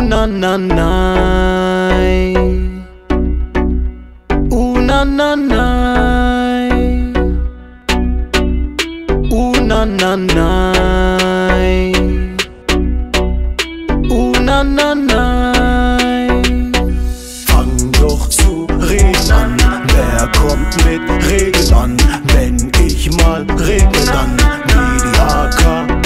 na na nein. Na na nein. Na na nein. Na na nein. Fang doch zu reden an, wer kommt mit Reden an? Wenn ich mal regle, dann wie die AK.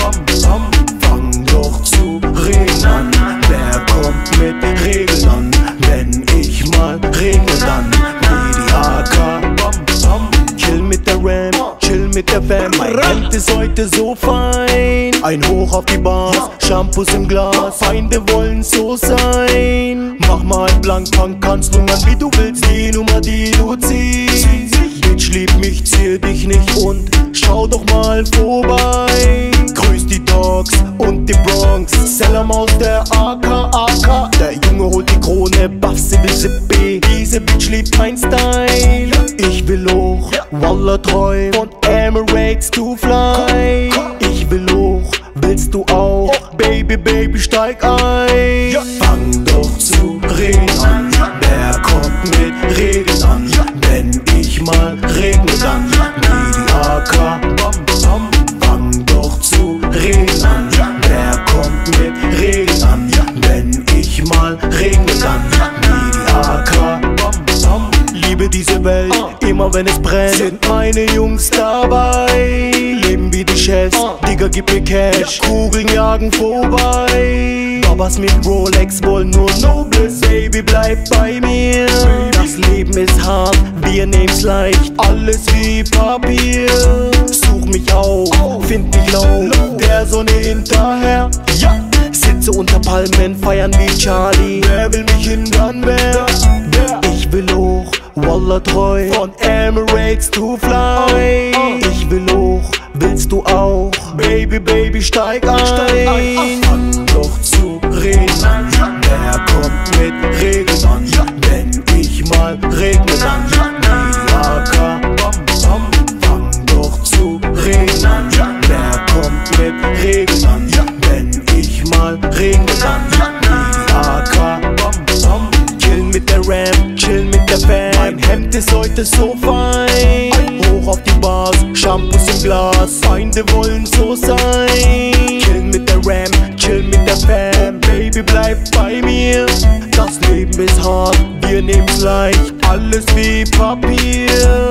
Fang doch zu reden an, wer kommt mit Regeln an? Wenn ich mal regle, dann wie die AK. Chill mit der Ram, chill mit der Fam. Mein Hemd ist heute so fein. Ein Hoch auf die Bars, Shampoos im Glas. Feinde wollen so sein. Mach mal blank, Punk, kannst lungern wie du willst. Die Nummer, die du ziehst. Bitch, lieb mich, zieh dich nicht und schau doch mal vorbei. Grüß die Dogs und die Bronx. Selam aus der AK. Der Junge holt die Krone, Buff, sie will Sippe. Diese Bitch liebt mein Style. Ich will hoch, Wallah träum, von Emirates to fly. Ich will hoch, willst du auch? Baby, Baby, steig ein. Fang doch zu reden an, wer kommt mit Regeln an? Wenn ich mal regle, dann wie die AK. Fang doch zu reden an, wer kommt mit Regeln an? Wenn ich mal regle, dann wie die AK. Liebe diese Welt, immer wenn es brennt, sind meine Jungs dabei. Leben wie die Chefs, Digga, gib mir Cash. Kugeln jagen vorbei. Babas mit Rolex wollen nur Nobles. Baby, bleib bei mir. Das Leben ist hart, wir nehmen's leicht. Alles wie Papier. Such mich auf, find mich low, der Sonne hinterher. Sitze unter Palmen, feiern wie Charlie. Wer will mich hindern, wer? Ich will hoch, Wallah treu, von Emirates to fly. Ich will hoch, willst du auch? Baby, Baby, steig ein. Fang doch zu reden an, wer kommt mit Regeln an? Wenn ich mal regle, dann wie die AK. Fang doch zu reden an, wer kommt mit Regeln an? Wenn ich mal regle, dann wie die AK. Chill mit der Ram, chill mit der Fam. Mein Hemd ist heute so fein. Hoch auf die Bars, Shampoos im Glas. Feinde wollen so sein. Chill mit der Ram, chill mit der Fam. Baby, bleib bei mir. Das Leben ist hart, wir nehmen's leicht. Alles wie Papier.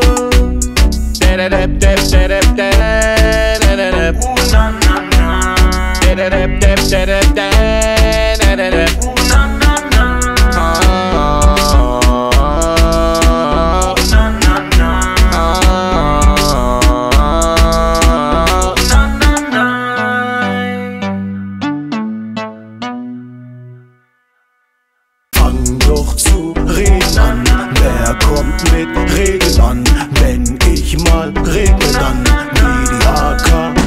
Fang doch zu reden an, wer kommt mit Regeln an? Wenn ich mal regle, dann wie die AK.